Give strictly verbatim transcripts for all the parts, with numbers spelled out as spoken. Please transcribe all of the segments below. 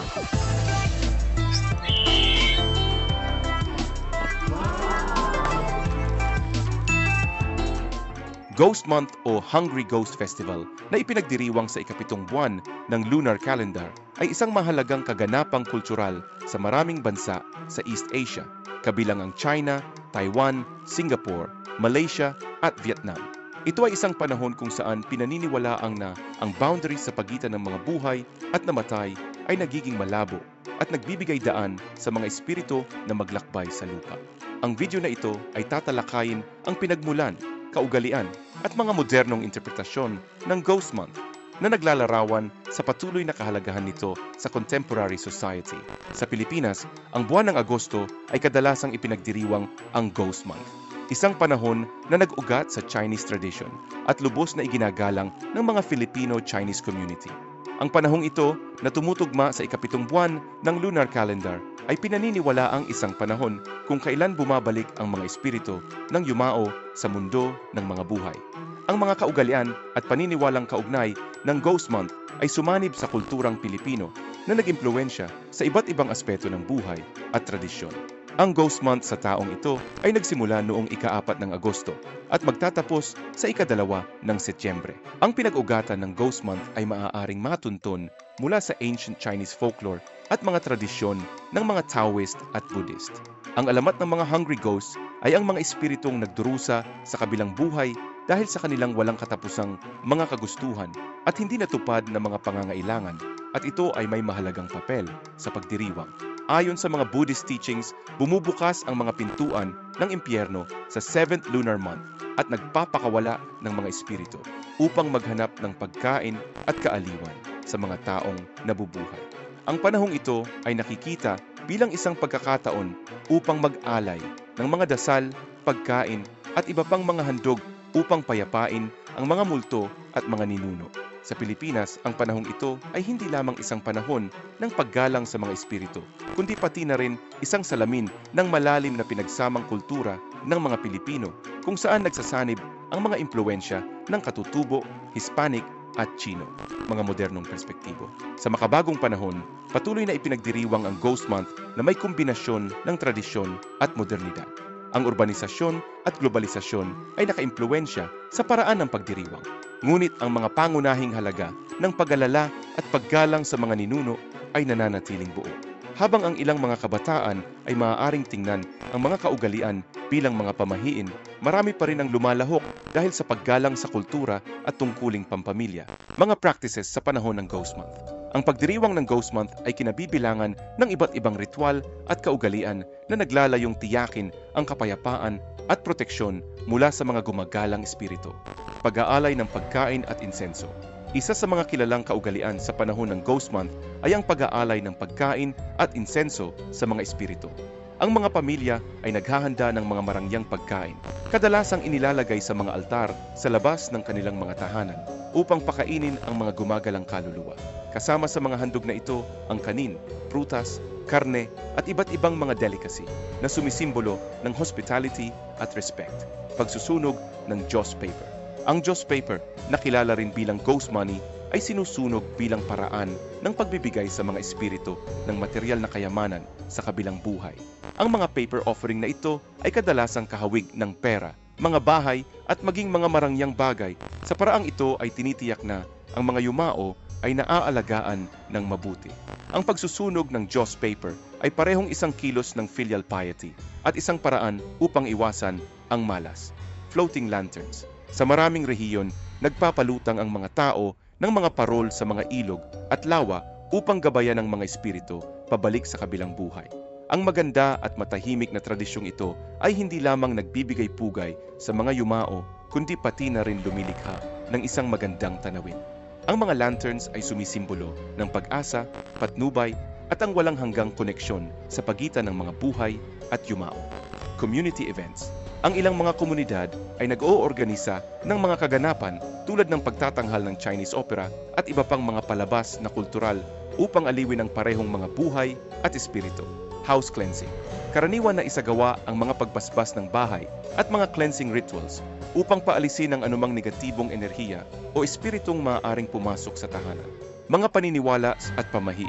Ghost Month o Hungry Ghost Festival na ipinagdiriwang sa ikapitong buwan ng lunar calendar ay isang mahalagang kaganapang kultural sa maraming bansa sa East Asia, kabilang ang China, Taiwan, Singapore, Malaysia at Vietnam. Ito ay isang panahon kung saan pinaniniwalaang na ang boundary sa pagitan ng mga buhay at namatay ay nagiging malabo at nagbibigay daan sa mga espiritu na maglakbay sa lupa. Ang video na ito ay tatalakayin ang pinagmulan, kaugalian at mga modernong interpretasyon ng Ghost Month na naglalarawan sa patuloy na kahalagahan nito sa contemporary society. Sa Pilipinas, ang buwan ng Agosto ay kadalasang ipinagdiriwang ang Ghost Month, isang panahon na nag-ugat sa Chinese tradition at lubos na iginagalang ng mga Filipino-Chinese community. Ang panahong ito na tumutugma sa ikapitong buwan ng lunar calendar ay pinaniniwala ang isang panahon kung kailan bumabalik ang mga espiritu ng yumao sa mundo ng mga buhay. Ang mga kaugalian at paniniwalang kaugnay ng Ghost Month ay sumanib sa kulturang Pilipino na nag-impluwensya sa iba't ibang aspeto ng buhay at tradisyon. Ang Ghost Month sa taong ito ay nagsimula noong ika-apat ng Agosto at magtatapos sa ikadalawa ng Setyembre. Ang pinag-ugatan ng Ghost Month ay maaaring matuntun mula sa ancient Chinese folklore at mga tradisyon ng mga Taoist at Buddhist. Ang alamat ng mga hungry ghosts ay ang mga espiritong nagdurusa sa kabilang buhay dahil sa kanilang walang katapusang mga kagustuhan at hindi natupad na mga pangangailangan, at ito ay may mahalagang papel sa pagdiriwang. Ayon sa mga Buddhist teachings, bumubukas ang mga pintuan ng impyerno sa seventh lunar month at nagpapakawala ng mga espiritu upang maghanap ng pagkain at kaaliwan sa mga taong nabubuhay. Ang panahong ito ay nakikita bilang isang pagkakataon upang mag-alay ng mga dasal, pagkain at iba pang mga handog upang payapain ang mga multo at mga ninuno. Sa Pilipinas, ang panahong ito ay hindi lamang isang panahon ng paggalang sa mga espiritu, kundi pati na rin isang salamin ng malalim na pinagsamang kultura ng mga Pilipino kung saan nagsasanib ang mga impluwensya ng Katutubo, Hispanic at Chino, mga modernong perspektibo. Sa makabagong panahon, patuloy na ipinagdiriwang ang Ghost Month na may kombinasyon ng tradisyon at modernidad. Ang urbanisasyon at globalisasyon ay nakaimpluwensya sa paraan ng pagdiriwang. Ngunit ang mga pangunahing halaga ng pag-alala at paggalang sa mga ninuno ay nananatiling buo. Habang ang ilang mga kabataan ay maaaring tingnan ang mga kaugalian bilang mga pamahiin, marami pa rin ang lumalahok dahil sa paggalang sa kultura at tungkuling pampamilya, mga practices sa panahon ng Ghost Month. Ang pagdiriwang ng Ghost Month ay kinabibilangan ng iba't ibang ritual at kaugalian na naglalayong tiyakin ang kapayapaan at proteksyon mula sa mga gumagalang espiritu. Pag-aalay ng pagkain at insenso. Isa sa mga kilalang kaugalian sa panahon ng Ghost Month ay ang pag-aalay ng pagkain at insenso sa mga espiritu. Ang mga pamilya ay naghahanda ng mga marangyang pagkain, kadalasang inilalagay sa mga altar sa labas ng kanilang mga tahanan upang pakainin ang mga gumagalang kaluluwa. Kasama sa mga handog na ito ang kanin, prutas, karne at iba't ibang mga delicacy na sumisimbolo ng hospitality at respect. Pagsusunog ng Joss paper. Ang Joss paper, na kilala rin bilang ghost money, ay sinusunog bilang paraan ng pagbibigay sa mga espiritu ng material na kayamanan sa kabilang buhay. Ang mga paper offering na ito ay kadalasang kahawig ng pera, mga bahay at maging mga marangyang bagay. Sa paraang ito ay tinitiyak na ang mga yumao ay naaalagaan ng mabuti. Ang pagsusunog ng Joss paper ay parehong isang kilos ng filial piety at isang paraan upang iwasan ang malas. Floating lanterns. Sa maraming rehiyon, nagpapalutang ang mga tao ng mga parol sa mga ilog at lawa upang gabayan ang mga espiritu pabalik sa kabilang buhay. Ang maganda at matahimik na tradisyong ito ay hindi lamang nagbibigay pugay sa mga yumao, kundi pati na rin lumilikha ng isang magandang tanawin. Ang mga lanterns ay sumisimbolo ng pag-asa, patnubay at ang walang hanggang koneksyon sa pagitan ng mga buhay at yumao. Community events. Ang ilang mga komunidad ay nag-oorganisa ng mga kaganapan tulad ng pagtatanghal ng Chinese opera at iba pang mga palabas na kultural upang aliwin ang parehong mga buhay at espiritu. House cleansing. Karaniwan na isagawa ang mga pagbasbas ng bahay at mga cleansing rituals upang paalisin ang anumang negatibong enerhiya o espiritong maaaring pumasok sa tahanan. Mga paniniwala at pamahiin.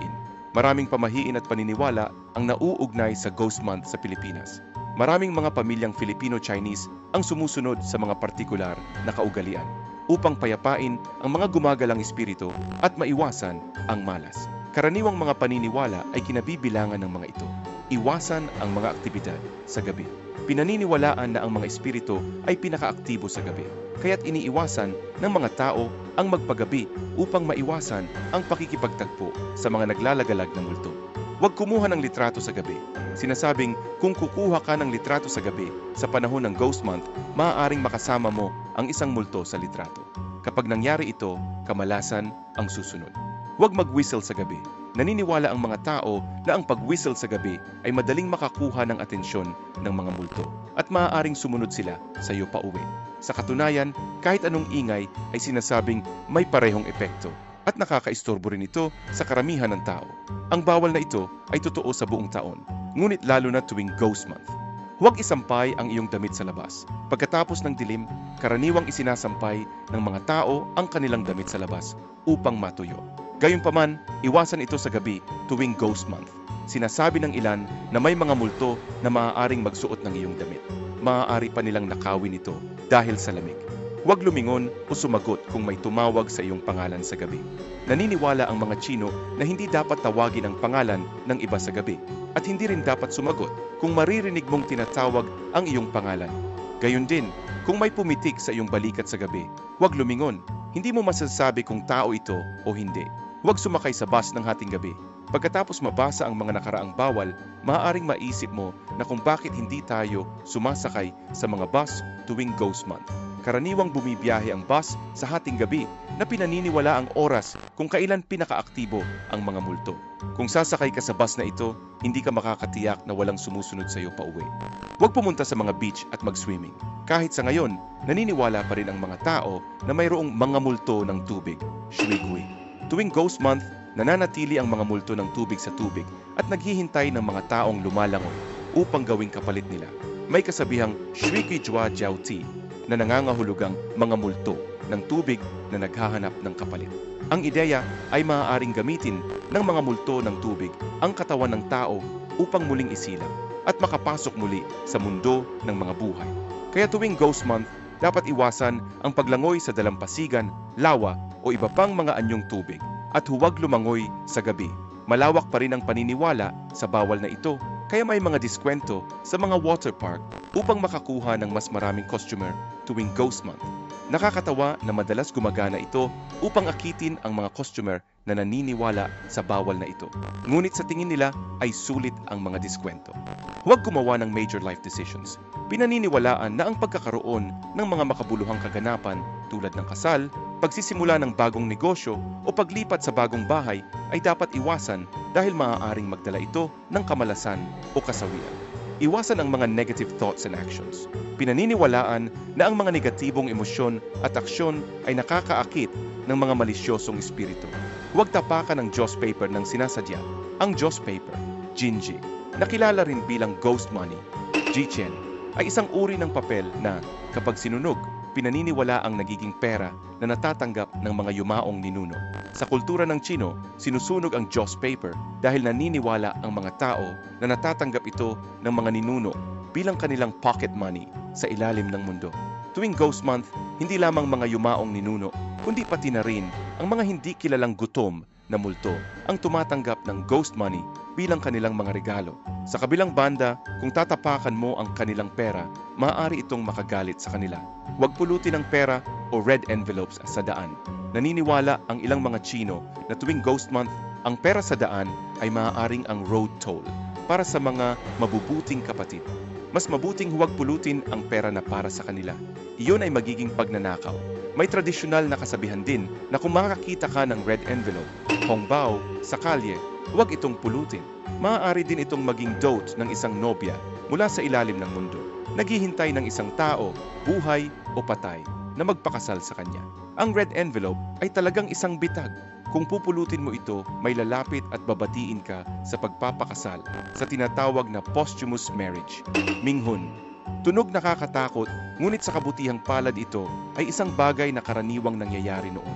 Maraming pamahiin at paniniwala ang nauugnay sa Ghost Month sa Pilipinas. Maraming mga pamilyang Filipino-Chinese ang sumusunod sa mga partikular na kaugalian upang payapain ang mga gumagalang espiritu at maiwasan ang malas. Karaniwang mga paniniwala ay kinabibilangan ng mga ito. Iwasan ang mga aktibidad sa gabi. Pinaniniwalaan na ang mga espiritu ay pinakaaktibo sa gabi, kaya't iniiwasan ng mga tao ang magpagabi upang maiwasan ang pakikipagtagpo sa mga naglalagalag ng multo. Huwag kumuha ng litrato sa gabi. Sinasabing kung kukuha ka ng litrato sa gabi sa panahon ng Ghost Month, maaaring makasama mo ang isang multo sa litrato. Kapag nangyari ito, kamalasan ang susunod. Huwag mag-whistle sa gabi. Naniniwala ang mga tao na ang pag-whistle sa gabi ay madaling makakuha ng atensyon ng mga multo at maaaring sumunod sila sa iyo pauwi. Sa katunayan, kahit anong ingay ay sinasabing may parehong epekto at nakakaistorbo rin ito sa karamihan ng tao. Ang bawal na ito ay totoo sa buong taon, ngunit lalo na tuwing Ghost Month. Huwag isampay ang iyong damit sa labas. Pagkatapos ng dilim, karaniwang isinasampay ng mga tao ang kanilang damit sa labas upang matuyo. Gayunpaman, iwasan ito sa gabi tuwing Ghost Month. Sinasabi ng ilan na may mga multo na maaaring magsuot ng iyong damit. Maaari pa nilang nakawin ito dahil sa lamig. Huwag lumingon o sumagot kung may tumawag sa iyong pangalan sa gabi. Naniniwala ang mga Tsino na hindi dapat tawagin ang pangalan ng iba sa gabi at hindi rin dapat sumagot kung maririnig mong tinatawag ang iyong pangalan. Gayun din, kung may pumitik sa iyong balikat sa gabi, huwag lumingon. Hindi mo masasabi kung tao ito o hindi. Huwag sumakay sa bus ng hating gabi. Pagkatapos mabasa ang mga nakaraang bawal, maaaring maisip mo na kung bakit hindi tayo sumasakay sa mga bus tuwing Ghost Month. Karaniwang bumibiyahe ang bus sa hating gabi na pinaniniwala ang oras kung kailan pinakaaktibo ang mga multo. Kung sasakay ka sa bus na ito, hindi ka makakatiyak na walang sumusunod sa iyo pauwi. Huwag pumunta sa mga beach at mag-swimming. Kahit sa ngayon, naniniwala pa rin ang mga tao na mayroong mga multo ng tubig, shuigui. Tuwing Ghost Month, nananatili ang mga multo ng tubig sa tubig at naghihintay ng mga taong lumalangoy upang gawing kapalit nila. May kasabihang shuigui jua jiao ti na nangangahulugang mga multo ng tubig na naghahanap ng kapalit. Ang ideya ay maaaring gamitin ng mga multo ng tubig ang katawan ng tao upang muling isilang at makapasok muli sa mundo ng mga buhay. Kaya tuwing Ghost Month, dapat iwasan ang paglangoy sa dalampasigan, lawa o iba pang mga anyong tubig at huwag lumangoy sa gabi. Malawak pa rin ang paniniwala sa bawal na ito, kaya may mga diskwento sa mga water park upang makakuha ng mas maraming customer tuwing Ghost Month. Nakakatawa na madalas gumagana ito upang akitin ang mga customer na naniniwala sa bawal na ito. Ngunit sa tingin nila ay sulit ang mga diskwento. Huwag gumawa ng major life decisions. Pinaniniwalaan na ang pagkakaroon ng mga makabuluhang kaganapan tulad ng kasal, pagsisimula ng bagong negosyo o paglipat sa bagong bahay ay dapat iwasan dahil maaaring magdala ito ng kamalasan o kasawian. Iwasan ang mga negative thoughts and actions. Pinaniniwalaan na ang mga negatibong emosyon at aksyon ay nakakaakit ng mga malisyosong espiritu. Huwag tapakan ang Joss paper ng sinasadya. Ang Joss paper, Jinji, nakilala rin bilang ghost money, Jichen, ay isang uri ng papel na kapag sinunog, pinaniniwala ang nagiging pera na natatanggap ng mga yumaong ninuno. Sa kultura ng Tsino, sinusunog ang Joss paper dahil naniniwala ang mga tao na natatanggap ito ng mga ninuno bilang kanilang pocket money sa ilalim ng mundo. Tuwing Ghost Month, hindi lamang mga yumaong ninuno, kundi pati na rin ang mga hindi kilalang gutom na multo ang tumatanggap ng ghost money bilang kanilang mga regalo. Sa kabilang banda, kung tatapakan mo ang kanilang pera, maaari itong makagalit sa kanila. Huwag pulutin ang pera o red envelopes sa daan. Naniniwala ang ilang mga Tsino na tuwing Ghost Month, ang pera sa daan ay maaaring ang road toll para sa mga mabubuting kapatid. Mas mabuting huwag pulutin ang pera na para sa kanila. Iyon ay magiging pagnanakaw. May tradisyonal na kasabihan din na kung makakita ka ng red envelope, hongbao, sa kalye, huwag itong pulutin. Maaari din itong maging dote ng isang nobya mula sa ilalim ng mundo. Naghihintay ng isang tao, buhay o patay, na magpakasal sa kanya. Ang red envelope ay talagang isang bitag. Kung pupulutin mo ito, may lalapit at babatiin ka sa pagpapakasal sa tinatawag na posthumous marriage. Minghun. Tunog nakakatakot, ngunit sa kabutihang palad ito ay isang bagay na karaniwang nangyayari noon.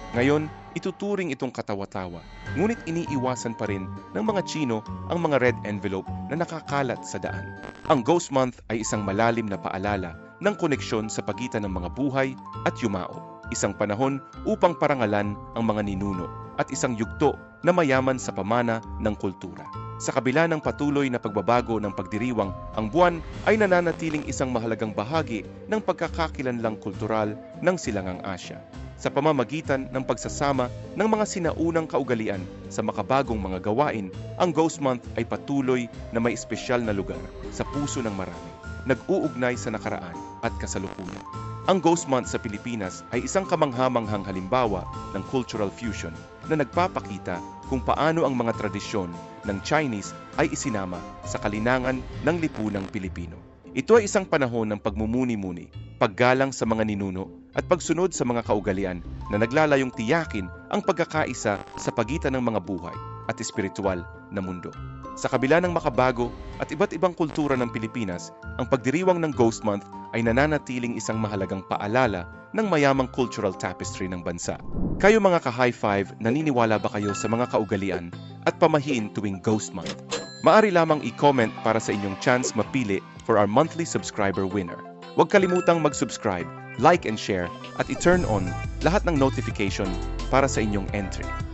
Ngayon, ituturing itong katawa-tawa, ngunit iniiwasan pa rin ng mga Tsino ang mga red envelope na nakakalat sa daan. Ang Ghost Month ay isang malalim na paalala ng koneksyon sa pagitan ng mga buhay at yumao. Isang panahon upang parangalan ang mga ninuno at isang yugto na mayaman sa pamana ng kultura. Sa kabila ng patuloy na pagbabago ng pagdiriwang, ang buwan ay nananatiling isang mahalagang bahagi ng pagkakakilanlang kultural ng Silangang Asya. Sa pamamagitan ng pagsasama ng mga sinaunang kaugalian sa makabagong mga gawain, ang Ghost Month ay patuloy na may espesyal na lugar sa puso ng marami, nag-uugnay sa nakaraan at kasalukuyan. Ang Ghost Month sa Pilipinas ay isang kamanghamanghang halimbawa ng cultural fusion na nagpapakita kung paano ang mga tradisyon ng Chinese ay isinama sa kalinangan ng lipunang Pilipino. Ito ay isang panahon ng pagmumuni-muni, paggalang sa mga ninuno at pagsunod sa mga kaugalian na naglalayong tiyakin ang pagkakaisa sa pagitan ng mga buhay at espiritual na mundo. Sa kabila ng makabago at iba't ibang kultura ng Pilipinas, ang pagdiriwang ng Ghost Month ay nananatiling isang mahalagang paalala ng mayamang cultural tapestry ng bansa. Kayo mga ka-high five, naniniwala ba kayo sa mga kaugalian at pamahiin tuwing Ghost Month? Maari lamang i-comment para sa inyong chance mapili for our monthly subscriber winner. Huwag kalimutang mag-subscribe, like and share at i-turn on lahat ng notification para sa inyong entry.